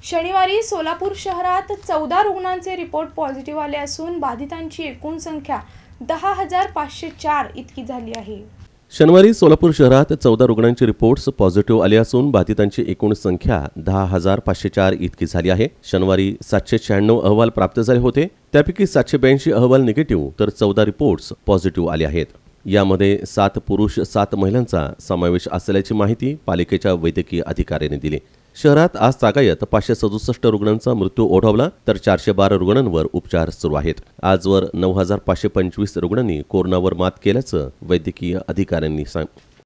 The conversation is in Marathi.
शनिवारी सोलापूर शहरात 14 रुग्णांचे रिपोर्ट पॉझिटिव्ह आले असून बाधितांची एकूण संख्या 10,504 इतकी झाली आहे। शनिवारी सोलापूर शहरात 14 रुग्णांचे रिपोर्ट्स पॉझिटिव्ह आले असून बाधितांची एकूण संख्या 10,504 इतकी झाली आहे। शनिवारी 796 अहवाल प्राप्त झाले होते, त्यापैकी 782 अहवाल निगेटिव्ह तर 14 रिपोर्ट्स पॉझिटिव्ह आले आहेत। यामध्ये 7 पुरुष 7 महिलांचा समावेश असल्याची माहिती पालिकेच्या वैद्यकीय अधिकाऱ्यांनी दिली। शहरात आज तागायत 567 रुग्णांचा मृत्यू ओढवला तर 412 रुग्णांवर उपचार सुरू आहेत। आजवर 9,525 रुग्णांनी कोरोनावर मात केल्याचं वैद्यकीय अधिकाऱ्यांनी सांगितलं।